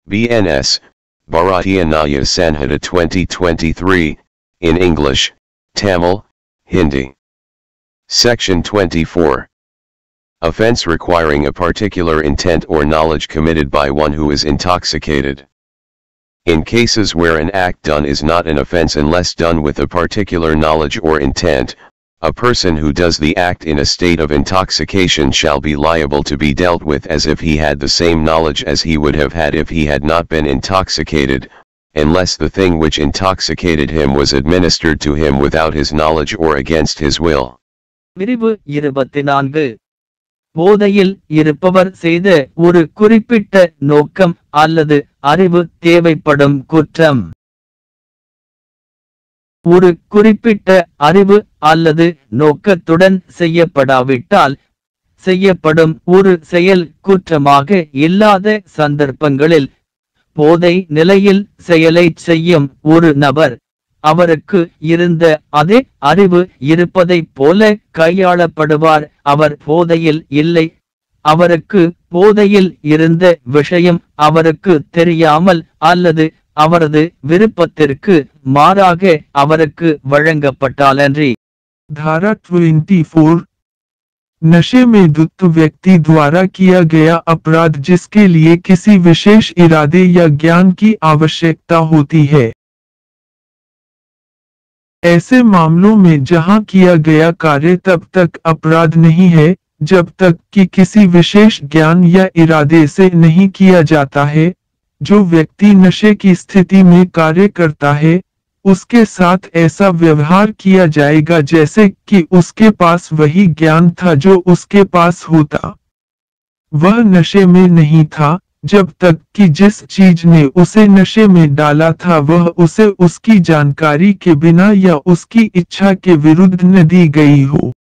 BNS, Bharatiya Nyaya Sanhita 2023, in English, Tamil, Hindi. Section 24. Offense requiring a particular intent or knowledge committed by one who is intoxicated. In cases where an act done is not an offense unless done with a particular knowledge or intent, a person who does the act in a state of intoxication shall be liable to be dealt with as if he had the same knowledge as he would have had if he had not been intoxicated, unless the thing which intoxicated him was administered to him without his knowledge or against his will. விரிவு 24. போதையில் இருப்பவர் செய்த ஒரு குறிப்பிட்ட நோக்கம் அல்லது அறிவு தேவைப்படும் குற்றம். ஒரு குறிப்பிட்ட அறிவு அல்லது நோக்கத்துடன் செய்யப்படாவிட்டால் செய்யப்படும் ஒரு செயல் குற்றமாக இல்லாத சந்தர்ப்பங்களில் போதை நிலையில் செயலை செய்யும் ஒரு நபர் அவருக்கு இருந்த அதே அறிவு இருப்பதைப் போல கையாளப்படுவார். அவர் போதையில் இல்லை. அவருக்கு போதையில் இருந்த விஷயம் அவருக்கு தெரியாமல் அல்லது அவரது விருப்பத்திற்கு மாறாக அவருக்கு வழங்கப்பட்டாலன்றி. धारा 24 नशे में धुत व्यक्ति द्वारा किया गया अपराध जिसके लिए किसी विशेष इरादे या ज्ञान की आवश्यकता होती है। ऐसे मामलों में जहां किया गया कार्य तब तक अपराध नहीं है जब तक कि किसी विशेष ज्ञान या इरादे से नहीं किया जाता है। जो व्यक्ति नशे की स्थिति में कार्य करता है उसके साथ ऐसा व्यवहार किया जाएगा जैसे कि उसके पास वही ज्ञान था जो उसके पास होता। वह नशे में नहीं था जब तक कि जिस चीज ने उसे नशे में डाला था वह उसे उसकी जानकारी के बिना या उसकी इच्छा के विरुद्ध न दी गई हो।